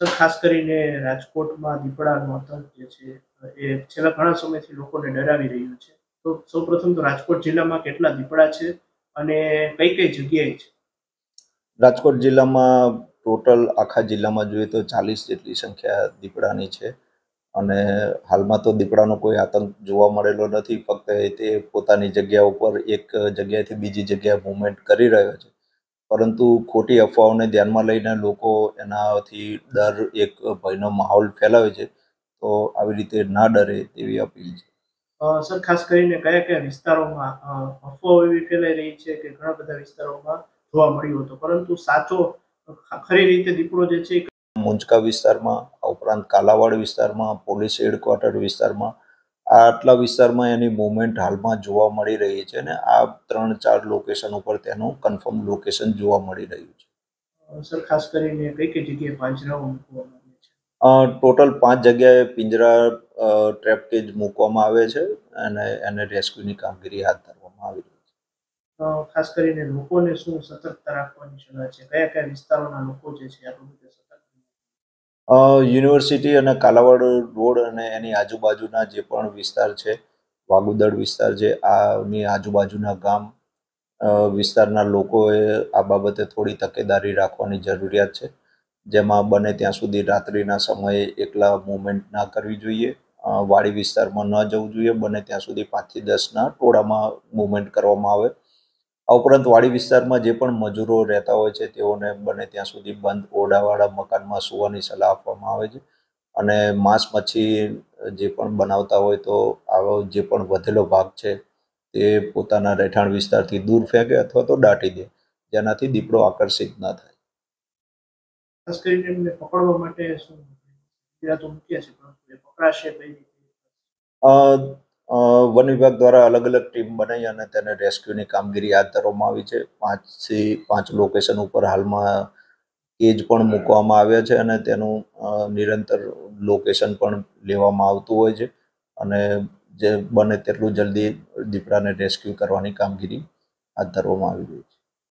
Sir, ખાસ કરીને રાજકોટમાં દીપડાનો આતંક જે છે એ છેલ્લા ઘણા સમયથી લોકોને ડરાવી રહ્યું છે. તો સૌપ્રથમ તો રાજકોટ જિલ્લામાં કેટલા દીપડા છે અને કઈ જગ્યાએ છે? રાજકોટ જિલ્લામાં ટોટલ આખા જિલ્લામાં જોઈએ તો 40 જેટલી સંખ્યા દીપડાની છે અને હાલમાં તો દીપડાનો કોઈ આતંક જોવા મળેલો નથી. ફક્ત તે પોતાની જગ્યા ઉપર એક જગ્યાએથી બીજી જગ્યાએ મૂવમેન્ટ કરી રહ્યો છે. પરંતુ ખોટી અફવાઓને ધ્યાનમાં લઈને લોકો એનાથી એક ભયનો માહોલ ફેલાવે છે. તો આવી રીતે ના ડરે તેવી અપીલ છે. સર, ખાસ કરીને કયા વિસ્તારોમાં અફવાઓ એવી ફેલાઈ રહી છે કે ઘણા બધા વિસ્તારોમાં જોવા મળ્યું હતું, પરંતુ સાચો ખરી રીતે દીપડો જે છે મુંજકા વિસ્તારમાં, આ ઉપરાંત કાલાવાડ વિસ્તારમાં, પોલીસ હેડક્વાર્ટર વિસ્તારમાં, આટલા વિસ્તારમાં એની મૂવમેન્ટ હાલમાં જોવા મળી રહી છે અને આ 3-4 લોકેશન ઉપર તેનું કન્ફર્મ લોકેશન જોવા મળી રહ્યું છે. સર, ખાસ કરીને કઈ જગ્યાએ પાંજરાઓ મૂકવામાં આવે છે? ટોટલ 5 જગ્યાએ પિંજરા ટ્રેપ કેજ મૂકવામાં આવે છે અને એને રેસ્ક્યુની કામગીરી હાથ ધરવામાં આવી રહી છે. ખાસ કરીને લોકોને શું સતર્કતા રાખવાની સલાહ છે? કયા વિસ્તારોના લોકો જે છે આ બાબતે સતર્ક? યુનિવર્સિટી અને કાલાવાડ રોડ અને એની આજુબાજુના જે પણ વિસ્તાર છે, વાગુદડ વિસ્તાર છે, આની આજુબાજુના ગામ વિસ્તારના લોકોએ આ બાબતે થોડી તકેદારી રાખવાની જરૂરિયાત છે. જેમાં બને ત્યાં સુધી રાત્રિના સમયે એકલા મૂવમેન્ટ ના કરવી જોઈએ. વાડી વિસ્તારમાં ન જવું જોઈએ. બને ત્યાં સુધી 5થી 10ના ટોળામાં મૂવમેન્ટ કરવામાં આવે. આ ઉપરાંત વાડી વિસ્તારમાં જે પણ મજૂરો રહેતા હોય છે તેઓને બને ત્યાં સુધી બંધ ઓરડાવાળા મકાનમાં સૂવાની સલાહ આપવામાં આવે છે અને માંસ મચ્છી જે પણ બનાવતા હોય તો આવો જે પણ વધેલો ભાગ છે તે પોતાના રહેઠાણ વિસ્તારથી દૂર ફેંકે અથવા તો દાટી દે, જેનાથી દીપડો આકર્ષિત ન થાય. ખાસ કરીને એમને પકડવા માટે શું તો મૂક્યા છે, પરંતુ એ પકડાશે કઈ રીતે? વન વિભાગ દ્વારા અલગ-અલગ ટીમ બનાવી અને તેને રેસ્ક્યુની કામગીરી હાથ ધરવામાં આવી છે. 5થી 5 લોકેશન ઉપર હાલમાં કેજ પણ મૂકવામાં આવ્યા છે અને તેનું નિરંતર લોકેશન પણ લેવામાં આવતું હોય છે અને જે બને તેટલું જલ્દી દીપડાને રેસ્ક્યુ કરવાની કામગીરી હાથ ધરવામાં આવી રહી છે.